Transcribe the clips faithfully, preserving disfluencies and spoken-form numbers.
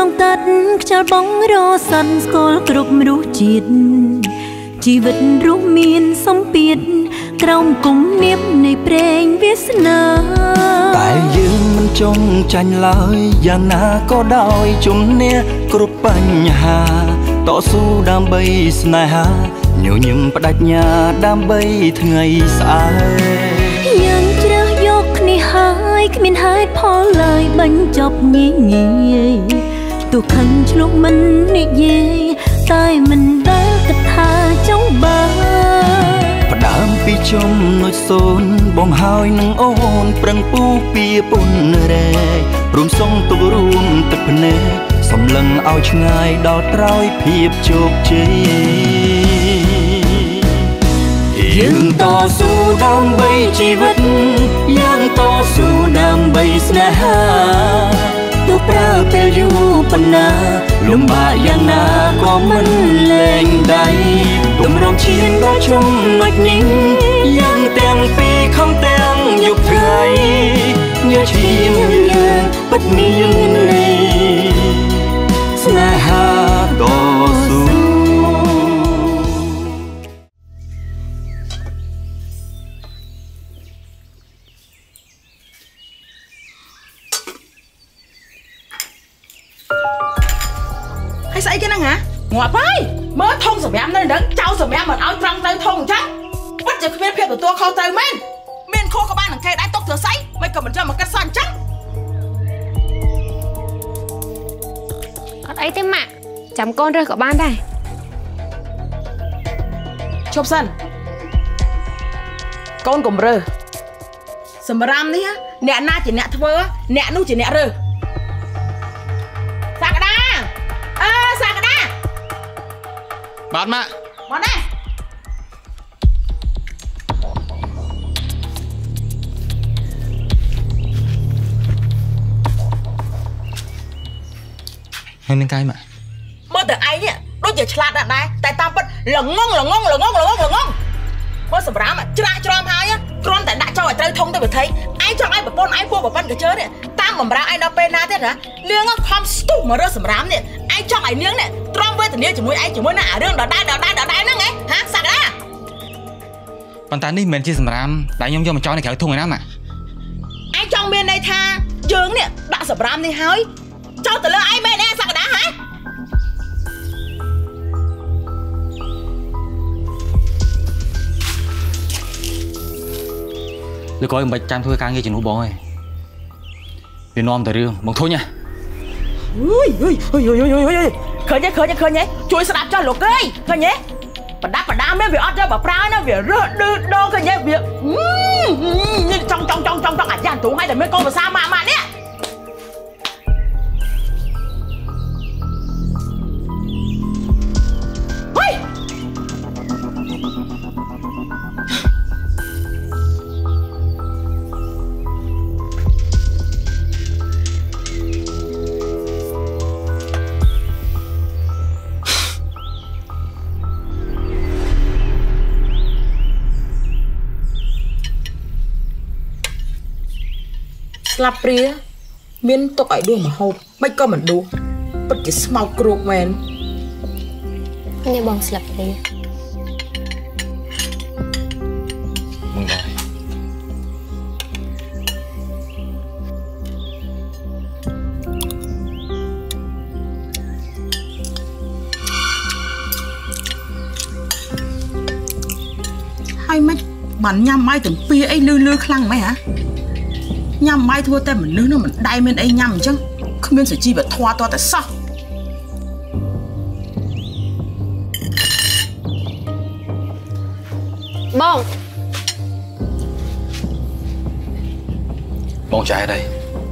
ตัดខ្យល់បងរសាត់ស្គាល់គ្រប់រសជាតិជីវិតរស់មានសម្ពាធក្រោមគំនាបនៃព្រេងវាសនាតែយើងមិនចង់ចាញ់ឡើយយ៉ាងណាក៏ដោយជំនះគ្រប់បញ្ហាតស៊ូដើម្បីស្នេហាញញឹមបដិញ្ញាដើម្បីថ្ងៃស្អែកយើងជ្រើសយកគ្នាហើយគ្មានហេតុផលឡើយបញ្ចប់ងាយងាយទោះខឹងឆ្លុះមិននិយាយតែមិនដែលគិតថាចង់បានផ្ដើមពីចំណុចសូន្យបងហើយនឹងអូនប្រឹងពូពីពុនរែករួមសុំទុករួមទឹកភ្នែកសំឡឹងឲ្យឆ្ងាយដល់ក្រោយភាពជោគជ័យយើងតស៊ូដើម្បីជីវិតយើងតស៊ូដើម្បីស្នេហាទោះប្រើពេលយូរប៉ុណ្ណាលំបាកយ៉ាងណាក៏មិនលែងដៃទម្រាំឈានដល់ចំណុចនេះយើងទាំងពីរខំទាំងយប់ថ្ងៃញើឈាមយើងពិតមានន័យស្នេហាតស៊ូស្អីគេហ្នឹងហ៎ងាប់ហើយមើលធំសម្រាប់នៅហ្នឹងចៅសម្រាប់មិនឲ្យត្រង់ទៅធំអញ្ចឹងពិតជាគ្មានភាពទទួលខុសត្រូវមែនមានខុសក៏បាននឹងគេដែរຕົកធ្វើស្អីមិនក៏មិនចាំមកកាត់សោះអញ្ចឹងអត់អីទេម៉ាក់ចាំកូនរើសក៏បានដែរឈប់សិនកូនកុំរើសសម្រាប់នេះអ្នកណាជាអ្នកធ្វើអ្នកនោះជាអ្នករើសសាកដាអើសាកដាបាទម៉ាក់មកណាហើយនឹងកាយម៉ាក់មើលទៅឯងនេះដូចជាឆ្លាតណាស់ដែរតែតាមពិតល្ងងល្ងងល្ងងល្ងងល្ងងមើលសម្រាប់ច្រាក់ច្រំហើយគ្រាន់តែដាក់ចូលឲ្យត្រូវធំទៅវិធីឯងចង់ឲ្យប្រពន្ធឯងពួកប្រពន្ធកញ្ជើនេះតាមបំរើឯងដល់ពេលណាទៀតណានាងខំស្ទុះមករើសសម្រាប់នេះឯងចង់ឲ្យនាងនេះទ្រាំវេទនាជាមួយឯងជាមួយនឹងអារឿងដដែលដដែលដដែលហ្នឹងហ៎ហាសាក់ណាប៉ុន្តែនេះមិនមែនជាសម្រាប់ដែលខ្ញុំយកមកចោលនៅក្រៅធុងឯណាម៉ាក់ឯងចង់មានន័យថាយើងនេះដាក់សម្រាប់នេះហើយចោលទៅលើឯងមែនទេសាក់ណាហ៎លោកក្រោយមិនបាច់ចាំធ្វើការងារជំនួសបងឯងវានាំតែរឿងបងធុញហ៎អុយអុយអុយអុយអុយអុយឃើញទេឃើញទេឃើញទេជួយស្ដាប់ចុះលោកអើយឃើញទេបដាប់បដាមែនវាអត់យកបើប្រើណាវារើសឌឺដងឃើញទេវាចង់ចង់ចង់ចង់ចង់អាយ៉ាទ្រូងឲ្យតែមានកូនភាសាម៉ាក់ម៉ាក់នេះស្លាប់ព្រាមានទុកឲ្យដួសមហូបមិនក៏មិនដួសពិតជាស្មោកគ្រូកមែននេះបងស្លាប់ព្រាมึงได้ហើយមិនបានញ៉ាំម៉ៃទាំងពីរអីលឺលឺខ្លាំងម៉េចហ៎ញ៉ាំម៉ៃធ្វើតែមនុស្សនោះមិនដែលមានអីញ៉ាំអញ្ចឹងគ្មានសុជីវធម៌តតែសោះបងបងចាយđây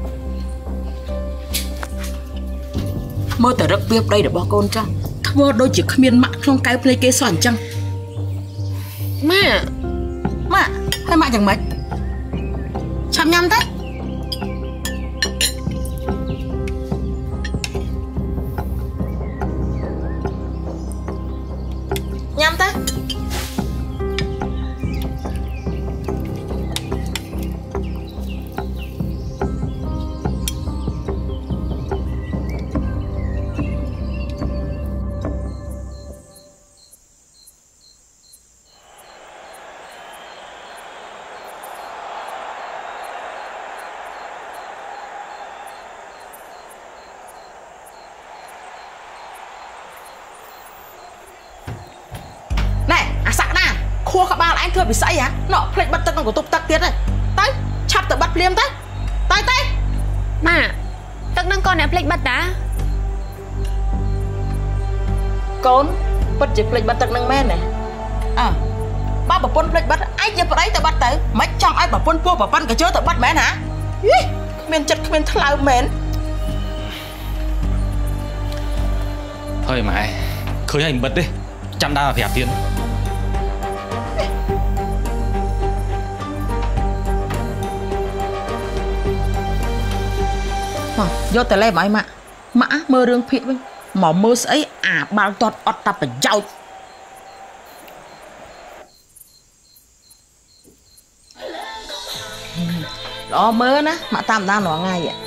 មើលតែរឹកវាប្តីរបស់កូនចាស់ធ្វើដូចជាគ្មានម៉ាក់ក្នុងកៅភ្លេចគេសោះអញ្ចឹងម៉ាក់ម៉ាក់ហើយម៉ាក់យ៉ាងម៉េចឆាប់ញ៉ាំទៅញ៉ាំទៅ khua các bạn anh thưa bị sấy hả nọ plek bắt tắc nó của tục tắc tiết này tới chặt tự bắt liêm tới tới tới mà tắc nâng con này plek bắt đã con bắt chỉ plek bắt tắc nâng men này à ba bà pôn plek bắt ai giờ đấy tự bắt tới mấy trong ai bà pôn pua bà pan cả chớ tự bắt men hả men chật men thao men thôi mày khơi hành bật đi chăm đa là phải tiền vô tờ lê mãi mạ mã mơ rương phiệt với mỏ mơ ấy à bao toàn ọt tập ở dạo đó mơ ná mã tam đang nó ngay vậy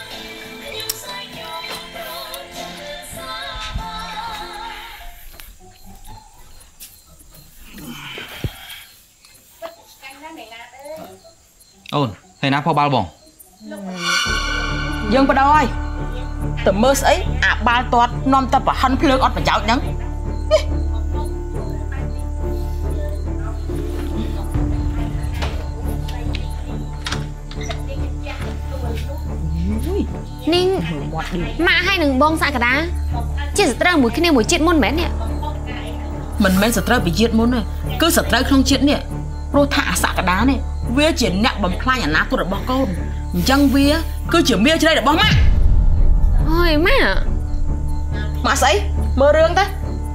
ôn hay nắp phao bao bỏng dương vào đâu ơi tờ mơ ấy à bao toàn non tập ở hân phơi ọt ở dạo nhắn Ninh mạ hai đừng bong xa cả đá chỉ sợ ra một cái này một chết môn mến nè mình men sợ ra bị chết môn này cứ sợ ra không chết nè pro thả xả cả đá này vía chỉ nặng bằng khai nhà nát tôi được bao con chăng vía cứ chỉ mía trên đây để bóng má ôi má má sấy mơ rương ta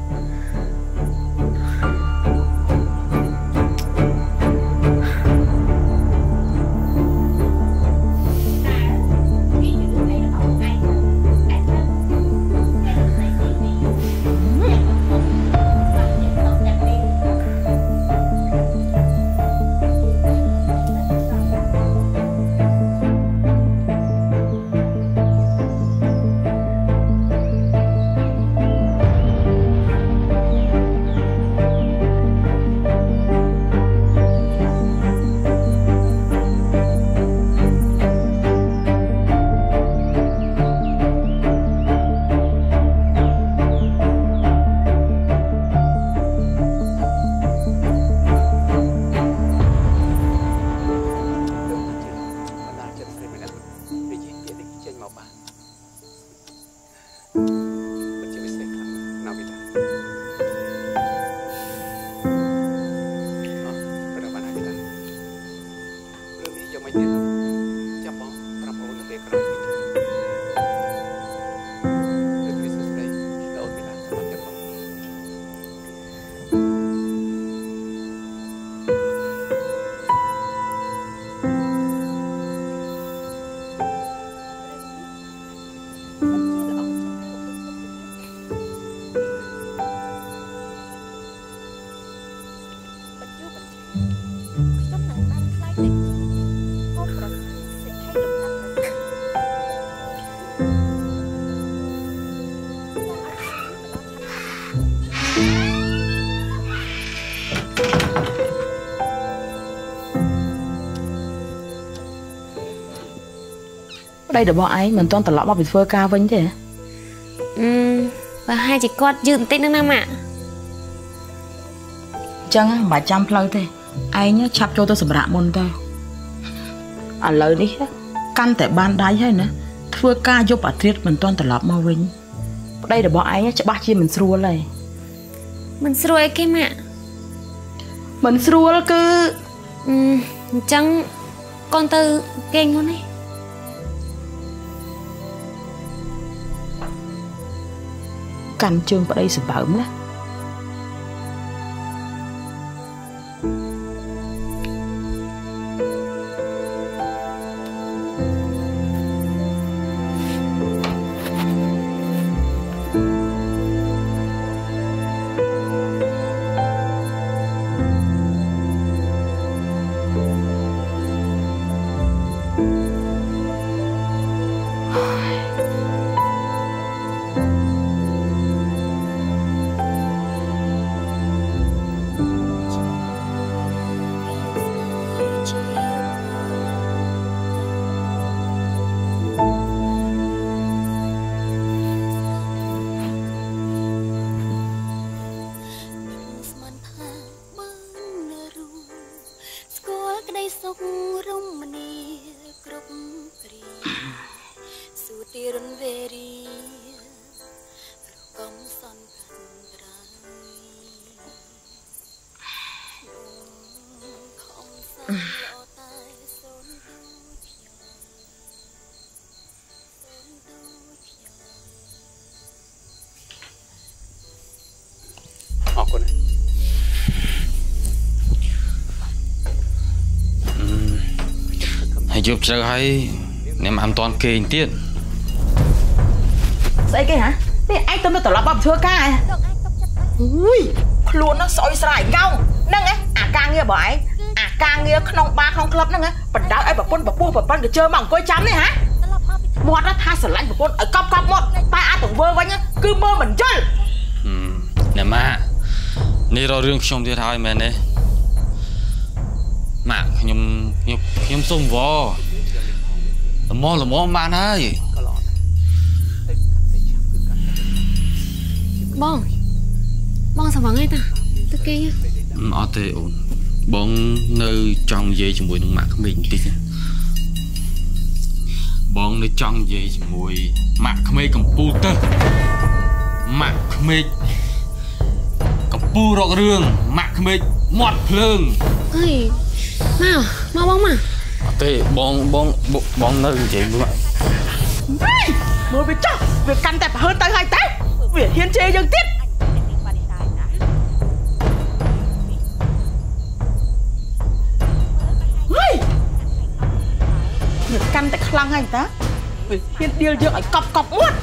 đây được bọn ấy mình toàn tận lọ bao bị phơi cao vinh thế ừ và hai chị con dừng tít nữa nam ạ chăng bà chăm lâu thế ai nhá chắp cho tôi sầm rạ môn ta à lời đi căn tại ban đáy hay nữa phơi ca vô bà triết mình toàn tận lọ mau vinh đây được bọn ấy nhá chắc ba chi mình xua này mình xua cái mạ mình xua cứ ừ chăng con tư kênh luôn ấy canh chương vào đây sự bẩm đó Học con này. Hãy giúp cho hay nếu mà ăn toàn kê tiết. Sao cái hả? Thế anh tâm nó tỏ lọc bọc thưa ca à? Ui, luôn nó soi sải nhau. Nâng ấy, à ca nghe bỏ ấy. À ca nghe không ba không club nâng ấy. Bật đá ấy bà quân bà buông bà quân để chơi mỏng coi chấm này hả? Một nó tha sở lạnh bà quân ở cọc cọc một. Tai á tổng vơ vánh á, cứ mơ mình chơi. Ừ, nè mà. Này rồi rương trong thiệt hai mẹ này. Mà nhung nhung nhung xung vò. Mò là mò mà này. Bong Bong sao vắng ấy ta Tức kia nhá Ở thế ổn Bong nơi trong dây cho mùi nông mạc mình tí Bong nơi trong dây cho mùi mạc mê computer Mạc mê Computer rọc rương Mạc mê mọt phương Ơi Mau Mau bong mà Ở thế bong bong bong nơi dây với bạn Mùi bị chóc Việc căn tẹp hơn tới hai tép Việc hiên chê dân tiết Việc căn tại khăn hành ta Việc hiên điêu dương ở cọc cọc muốt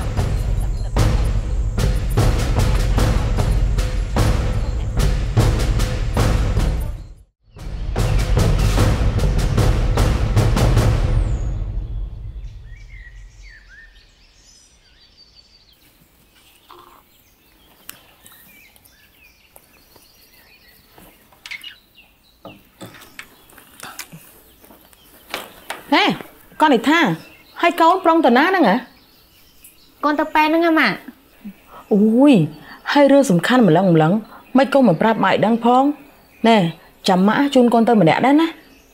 Nè, con này tha Hai con prong tờ ná nè hả? Con tập pen nữa mà Ui, hai rương sầm khăn mà lăng lăng Mấy câu mà prap mại đang phong Nè, chăm mã chun con tơ mà đẻ đó nè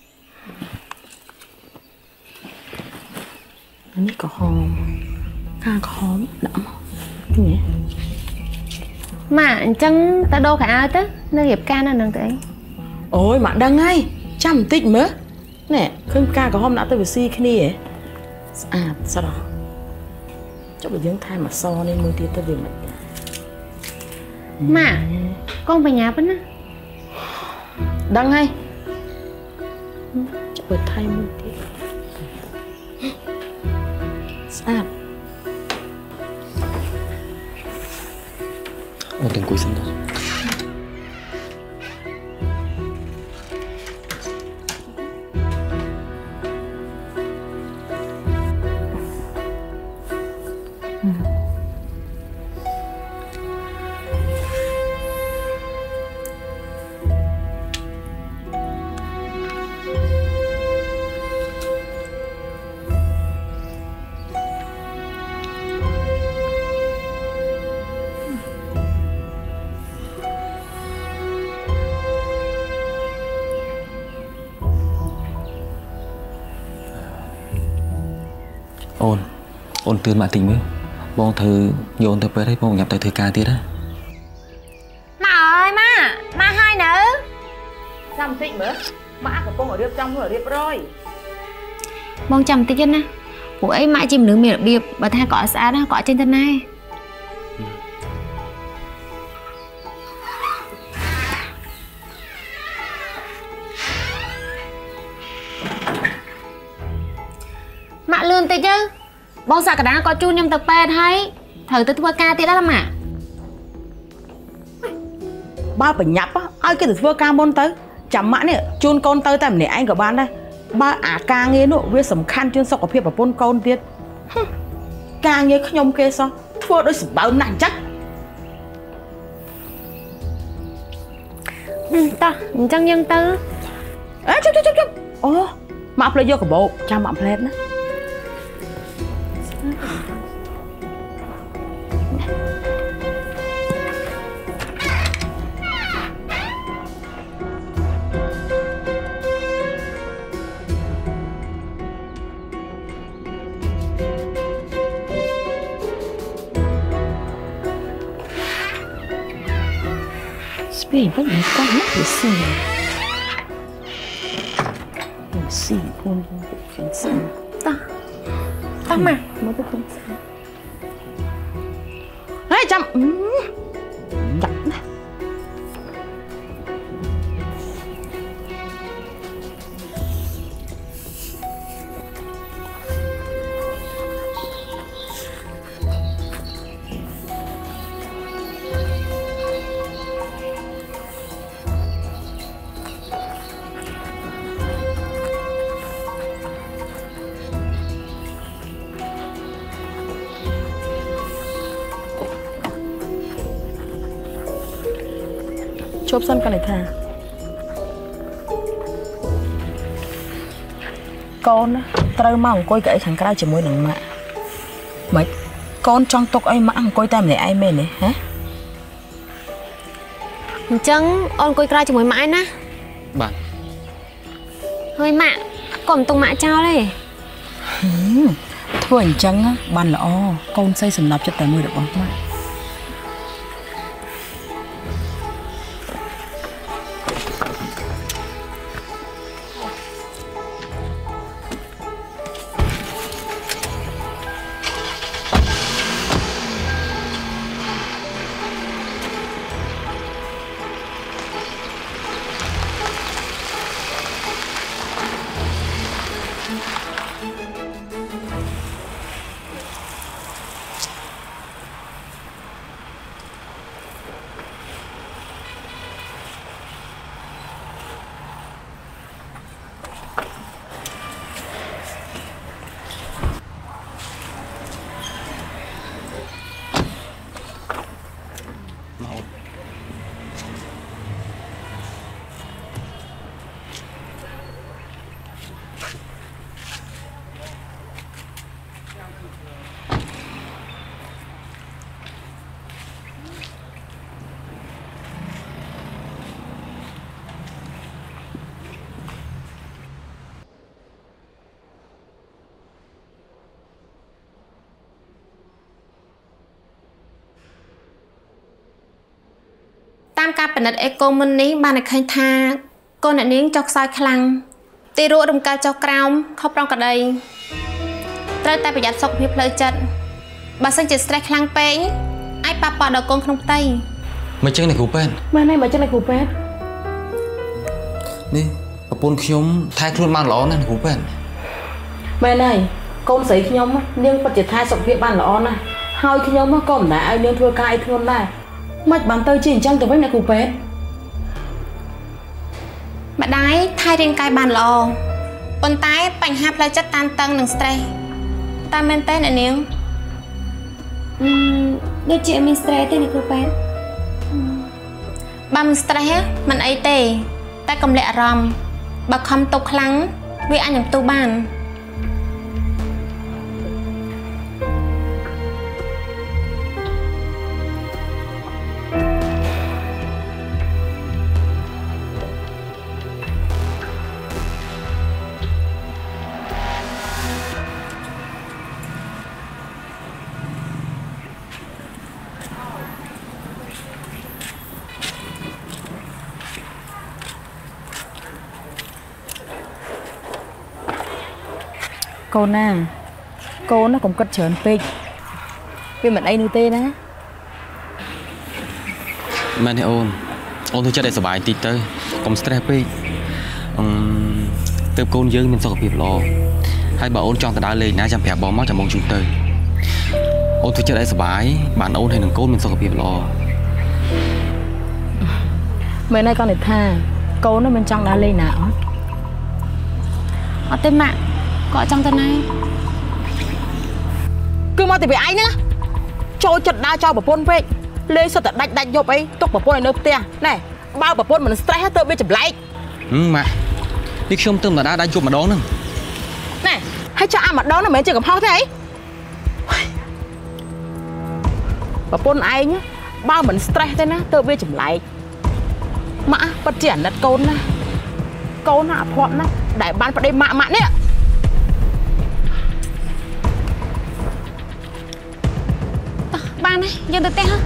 Ini có hòm Ca có hòm đậm Cái nhỉ? Mà chân ta đô khả ai tới Nó nghiệp ca nó nâng tới Ôi, bạn đang ngay Chăm tích mới Nè, khơi ca có hôm đã tới với si cái này ấy À, sao đó Chắc bởi dưỡng thai mà so nên mới tiết tới việc mệnh Mà Con về nhà vẫn á Đăng hay Chắc bởi thai mới tiết Sao Ôi đừng cúi xuống đó Ôn Ônตื่นมาติงมั้ยบองเธอโยนเธอไปให้บองหยับแต่เธอกาติดá Má ơi má Má hai nữ Chăm tích mới Mã của con ở điệp trong ở điệp rồi Bong chăm tích chân á Ủa ấy mãi chìm nướng miệng điệp Bà tha cỏ xã đó cỏ trên thân này Mạ lươn tê chứ Bong xạ cả đá có chu nhâm tập bè hay Thử tới thua ca tê đó lắm à Ba phải nhập á Ai cái thưa ca môn tới Chăm mã này chun con tới tầm này anh của bạn đây Ba à ca nghe nụ Vì sầm khăn chuyên sọc ở phía bà bôn con tiết Ca nghe không nhông kê sao Thua đôi sự báo nặng chắc Ừ ta Chẳng nhân tư Ê chút chút chút chút Ồ Mạ play vô cả bộ Chăm mạ play đó Speed, what you got? Let me see. ស៊ីខ្លួនខ្ញុំស្អាតតោះតោះមកមកទៅខ្ញុំស្អាតហើយចាំចាក់ណាជប់សិនកណិថាកូនត្រូវមកអង្គុយកៅអីខាងក្រៅជាមួយនឹងម៉ាក់ម៉េចកូនចង់ទុកអីម៉ាក់អង្គុយតែម្នាក់ឯងមែនទេហ៎អញ្ចឹងអូនអង្គុយក្រៅជាមួយម៉ាក់ឯណាបាទហើយម៉ាក់កុំទុកម៉ាក់ចោលទេធ្វើអញ្ចឹងបានល្អកូនស្អីសំណប់ចិត្តតែមួយរបស់ម៉ាក់តាមការពិនិត្យអេកូមុននេះបានឲ្យឃើញថាកូនអ្នកនាងចុះខ្សោយខ្លាំងទីរក់រំកិលចុះក្រោមខុសប្រងក្តីត្រូវតែប្រយ័ត្នសុខភាពផ្លូវចិត្តបើសិនជា stress ខ្លាំងពេកអាចប៉ះពាល់ដល់កូនក្នុងផ្ទៃមិនចឹងនេះគ្រូពេទ្យមែនទេមិនចឹងនេះគ្រូពេទ្យនេះប្រពន្ធខ្ញុំថែខ្លួនបានល្អណាស់គ្រូពេទ្យមែនហើយកូនស្រីខ្ញុំនាងពិតជាថែសុខភាពបានល្អណាស់ហើយខ្ញុំក៏មិនដែរឲ្យនាងធ្វើការអីធ្ងន់ដែរមិនបានទៅជាអញ្ចឹងទៅវិញណាគ្រូពេទ្យម្ដាយថែរាងកាយបានល្អប៉ុន្តែបញ្ហាផ្លូវចិត្តតានតឹងនឹង stress តែមែនទេអ្នកនាងអឺដូចជាមាន stress ទេអ្នកគ្រូពេទ្យបើមិន stress មិនអីទេតែកម្លេចអារម្មណ៍បើខំទុកខ្លាំងវាអាចនឹងផ្ទុះបានកូនណាកូនណាកុំគិតច្រើនពេកវាមិនអីនោះទេណាមែនទេអូនអូនធ្វើចិត្តឲ្យសុបាយតិចទៅកុំ stress ពេកអឺទើបកូនយើងមានសុខភាពល្អហើយបើអូនចង់ទៅដើរលេងណាចាំប្រាប់បងមកចាំបងជូនទៅអូនធ្វើចិត្តឲ្យសុបាយបានអូនហើយនឹងកូនមានសុខភាពល្អមែនហើយកូននិយាយថាកូនមិនចង់ដើរលេងណាអត់អត់ទេម៉ាក់គាត់ចង់ទៅណាគឺមកពីឯងហ្នឹងចូលចិត្តដើរចោលប្រពន្ធពេកលេងសុទ្ធតែដាច់ដាច់យប់អីទុកប្រពន្ធឲ្យនៅផ្ទះណែបើប្រពន្ធមិន stress ទៅវាចម្លែកហឹមម៉ាក់នេះខ្ញុំទៅម្ដងដាច់យប់ម្ដងហ្នឹងណែហើយចាក់អាម្ដងហ្នឹងមិនមែនជាកំហុសទេអីប្រពន្ធឯងបើមិន stress ទេណាទៅវាចម្លែកម៉ាក់ពិតជាអាណិតកូនណាកូនណាអភ័ព្វណាដែលបានប្តីម៉ាក់ម៉ាក់នេះបានទេយើងទៅផ្ទះហ៎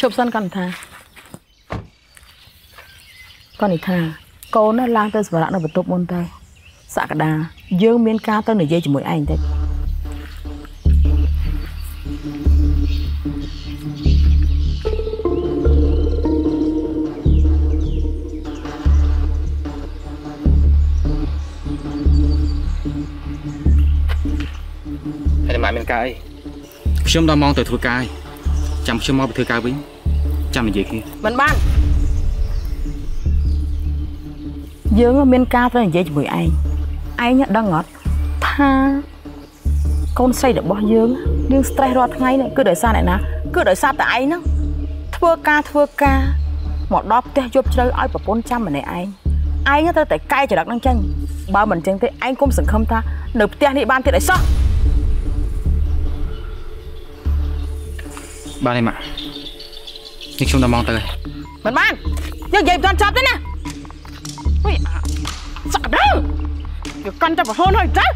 chụp sân con thà con này thà cô nó lang tới và nó vật tục môn tay xạ cả đà dương miên ca tới nửa dây chỉ mỗi anh thôi hay là mãi miên ca ấyខ្ញុំដល់ម៉ោងទៅធ្វើការចាំខ្ញុំមកទៅធ្វើការវិញចាំនិយាយគ្នាមិនបានយើងមានការត្រូវនិយាយជាមួយឯងឯងដឹងអត់ថាកូនស្រីរបស់យើងយើង stress រាល់ថ្ងៃនេះគឺដោយសារអ្នកណាគឺដោយសារតែឯងហ្នឹងធ្វើការធ្វើការមកដល់ផ្ទះយប់ជ្រៅឲ្យប្រពន្ធចាំម្នាក់ឯងឯងត្រូវតែកែចរិតហ្នឹងចឹងបើមិនចឹងទេឯងកុំសង្ឃឹមថានៅផ្ទះនេះបានទៀតឲ្យសោះបានទេម៉ាក់នេះខ្ញុំដល់ម៉ោងទៅហើយមិនបានយើងនិយាយមិនទាន់ចប់ទេណាហុយសាក់ដល់យកកាន់តែប្រហូនហើយទៅ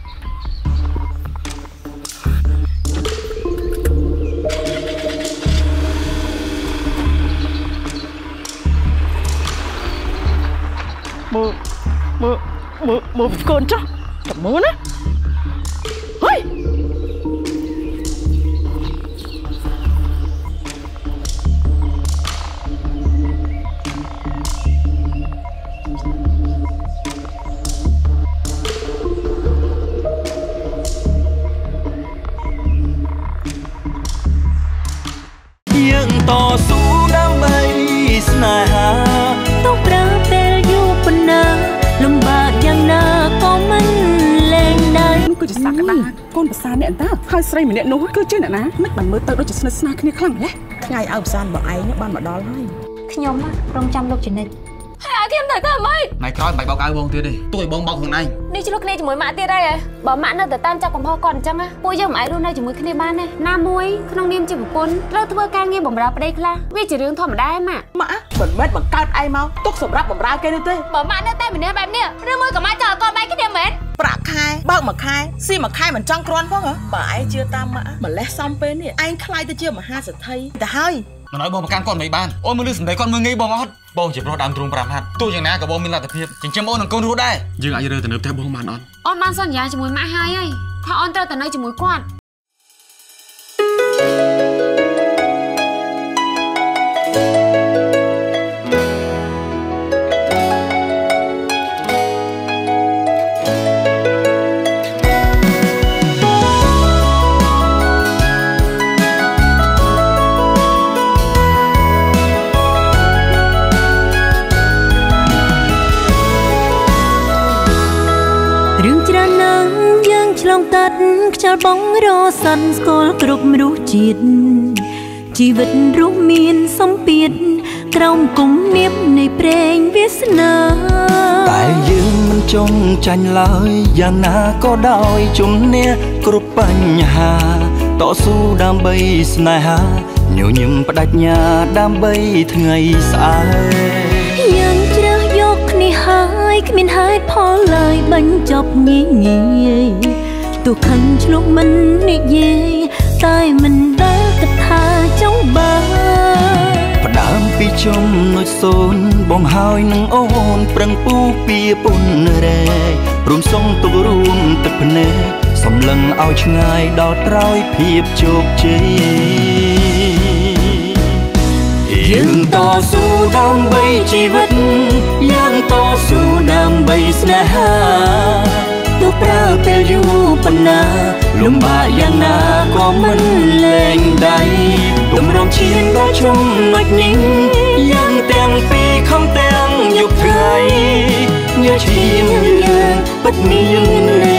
មើលមើលមើលមើលកូនចុះតែមើលណាហុយต่อสู้ដើម្បីស្នេហាต้องប្រើពេលយូរប៉ុណ្ណាលំបាកយ៉ាងណាក៏មិនលែងដែរនោះគឺជាសក្តាកូនប្រសាអ្នកតាហើយស្រីម្នាក់នោះគឺជាអ្នកណាមិនបានមើលទៅដូចជាស្និទ្ធស្នាលគ្នាខ្លាំងម្ល៉េះថ្ងៃឲ្យប្រសានរបស់ឯងបានមកដល់ហើយខ្ញុំរងចាំលោកចនិចហើយឲ្យខ្ញុំទៅធ្វើម៉េចម៉ែក្រោយមិនបាច់បោកអៅបងទៀតទេទោះឲ្យបងបោកខ្លួនឯងនេះឆ្លុះគ្នាជាមួយម៉ាក់ទៀតហើយបើម៉ាក់នៅតែតាមចាប់កំហុសគាត់អញ្ចឹងពួកយើងមិនអាចរស់នៅជាមួយគ្នាបានទេណាមួយក្នុងនាមជាប្រពន្ធត្រូវធ្វើការងារបម្រើប្តីខ្លះវាជារឿងធម្មតាឯម៉ាក់ម៉ាក់មិនមែនបង្កើតឯងមកទុកសម្រាប់បម្រើគេនោះទេបើម៉ាក់នៅតែម្នាក់បែបនេះឬមួយក៏ម៉ាក់ចង់ឲ្យគាត់បែកគ្នាមែនប្រាក់ខែបើកមួយខែស៊ីមួយខែមិនចង់គ្រាន់ផងហ៎បើឯងជឿតាមម៉ាក់ម្លេះសំពេលនេះឯងខ្លាយទៅជាមហាសេដ្ឋីទៅហើយមិនឲ្យបងប្រកាន់គាត់មិនបានអូនមើលលឺសម្ដីគាត់មើលងាយបងអត់បងជាប្រុសដើមទ្រូងប្រាំហាត់ទោះយ៉ាងណាក៏បងមានលទ្ធភាពចិញ្ចឹមអូននិងកូនរស់ដែរយើងអាចរើទៅនៅផ្ទះបងបានអត់អូនបានសន្យាជាមួយម៉ាក់ហើយហើយថាអូនត្រូវទៅនៅជាមួយគាត់តាត់ខ្យល់បងរសាត់ស្គាល់គ្រប់រសជាតិជីវិតរស់មានសម្ពាធក្រោមគំនាបនៃព្រេងវាសនាតែយើងមិនចង់ចាញ់ឡើយយ៉ាងណាក៏ដោយជំនះគ្រប់បញ្ហាតស៊ូដើម្បីស្នេហាញញឹមបដិញ្ញាដើម្បីថ្ងៃស្អែកយើងជ្រើសយកគ្នាហើយគ្មានហេតុផលឡើយបញ្ចប់ងាយងាយទោះខឹងឆ្លុះមិននិយាយតែមិនដែលគិតថាចង់បានផ្ដើមពីចំណុចសូន្យបងហើយនឹងអូនប្រឹងពូពីពុនរែករួមសុំទុករួមទឹកភ្នែកសំឡឹងឲ្យឆ្ងាយដល់ក្រោយភាពជោគជ័យយើងតស៊ូដើម្បីជីវិតយើងតស៊ូដើម្បីស្នេហាទោះប្រើពេលយូរប៉ុណ្ណាលំបាកយ៉ាងណាក៏មិនលែងដៃតម្រង់ឈានដល់ចំណុចនេះយ៉ាងទាំងពីរខំទាំងយប់ថ្ងៃញើឈាមយើងពិតមាន